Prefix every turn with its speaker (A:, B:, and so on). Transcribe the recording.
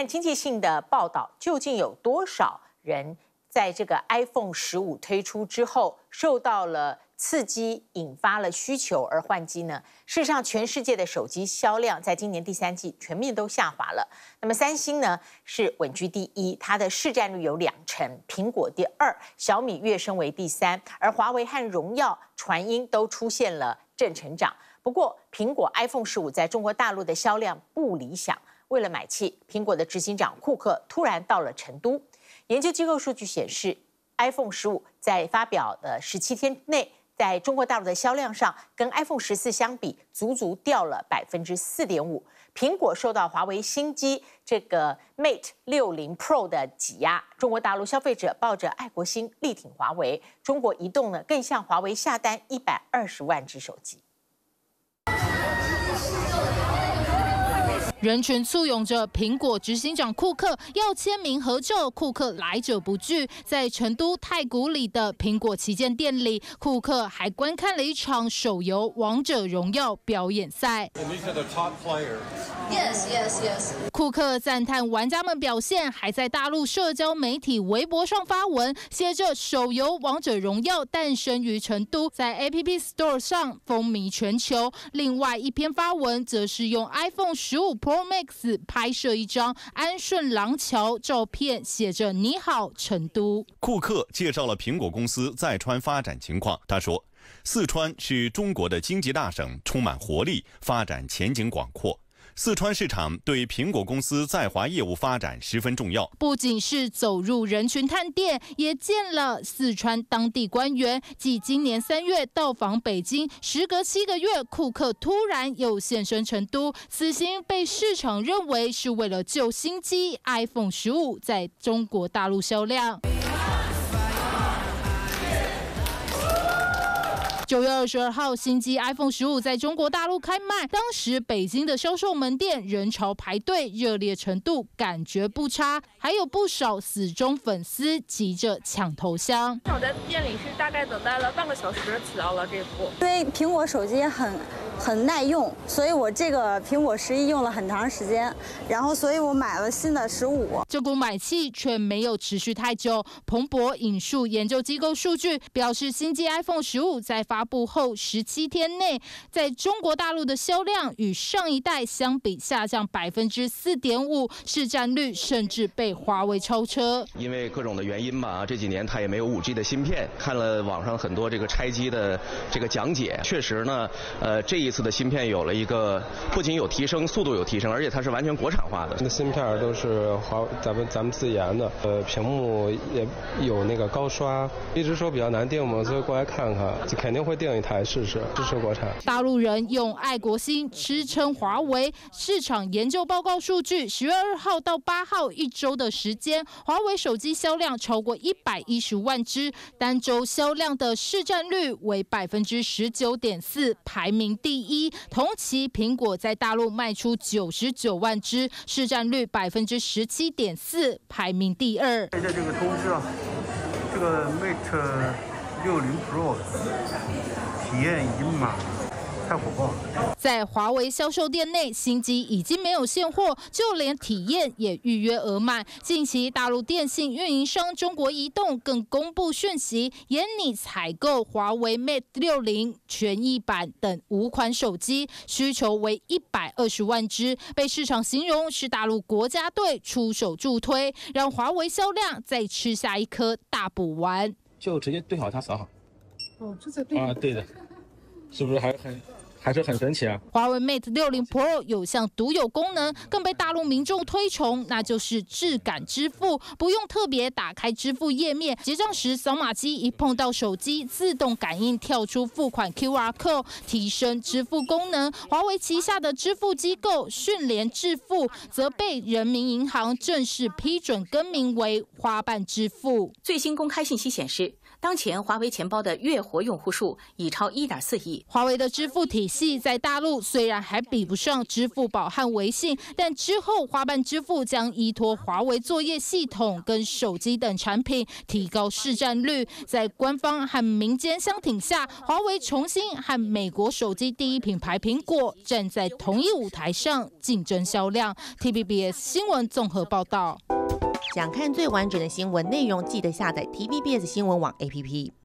A: 经济性的报道，究竟有多少人在这个 iPhone 15推出之后受到了刺激，引发了需求而换机呢？事实上，全世界的手机销量在今年第3季全面都下滑了。那么三星呢是稳居第1，它的市占率有2成，苹果第2，小米跃升为第3，而华为和荣耀、传音都出现了正成长。不过，苹果 iPhone 15在中国大陆的销量不理想。为了买气，苹果的执行长库克突然到了成都。研究机构数据显示 ，iPhone 15在发表的17天内，在中国大陆的销量上，跟 iPhone 14相比，足足掉了4.5%。苹果受到华为新机这个 Mate 60 Pro 的挤压，中国大陆消费者抱着爱国心力挺华为。中国移动呢，更向华为下单120万只手机。
B: 人群簇拥着苹果执行长库克要签名合照，库克来者不拒。在成都太古里的苹果旗舰店里，库克还观看了一场手游《王者荣耀》表演赛。Yes. 库克赞叹玩家们表现，还在大陆社交媒体微博上发文，写着手游《王者荣耀》诞生于成都，在 App Store 上风靡全球。另外一篇发文则是用 iPhone 15 Pro Max 拍摄一张安顺廊桥照片，写着你好成都。
C: 库克介绍了苹果公司在川发展情况，他说，四川是中国的经济大省，充满活力，发展前景广阔。四川市场对苹果公司在华业务发展十分重要，
B: 不仅是走入人群探店，也见了四川当地官员。继今年3月到访北京，时隔7个月，库克突然又现身成都，此行被市场认为是为了救新机 iPhone 15在中国大陆销量。9月22号，新机 iPhone 15在中国大陆开卖，当时北京的销售门店人潮排队，热烈程度感觉不差，还有不少死忠粉丝急着抢头香。
D: 我在店里是大概等待了半个小时，取到了这部。
E: 因为苹果手机很耐用，所以我这个苹果11用了很长时间，然后所以我买了新的15。
B: 这股买气却没有持续太久。彭博引述研究机构数据表示，新机 iPhone 15在发布后17天内，在中国大陆的销量与上一代相比下降4.5%，市占率甚至被华为超车。
F: 因为各种的原因吧，这几年它也没有5G 的芯片。看了网上很多这个拆机的这个讲解，确实呢，这一次的芯片有了一个不仅有提升，速度有提升，而且它是完全国产化的。
G: 那芯片都是咱们自研的，屏幕也有那个高刷，一直说比较难定嘛，所以过来看看，肯定会订一台试试，支持国产。
B: 大陆人用爱国心支撑华为。市场研究报告数据，10月2号到8号1周的时间，华为手机销量超过115万只，单周销量的市占率为19.4%，排名第1。同期，苹果在大陆卖出99万只，市占率17.4%，排名第2。
H: 现在这个通知啊，这个 Mate 60 Pro 体验已经满了。太火爆了！
B: 在华为销售店内，新机已经没有现货，就连体验也预约额满。近期，大陆电信运营商中国移动更公布讯息，严拟采购华为 Mate 60权益版等5款手机，需求为120万只，被市场形容是大陆国家队出手助推，让华为销量再吃下一颗大补丸。
I: 就直接对好它扫好。
H: 哦，这在对
I: 啊，对的。是不是还是很神奇啊？
B: 华为 Mate 60 Pro 有项独有功能，更被大陆民众推崇，那就是质感支付，不用特别打开支付页面，结账时扫码机一碰到手机，自动感应跳出付款 QR code， 提升支付功能。华为旗下的支付机构迅联支付则被人民银行正式批准更名为花瓣支付。
A: 最新公开信息显示，当前华为钱包的月活用户数已超1.4亿。
B: 华为的支付体系系在大陆虽然还比不上支付宝和微信，但之后花瓣支付将依托华为作业系统跟手机等产品，提高市占率。在官方和民间相挺下，华为重新和美国手机第一品牌苹果站在同一舞台上竞争销量。TVBS 新闻综合报道。
J: 想看最完整的新闻内容，记得下载 TVBS 新闻网 APP。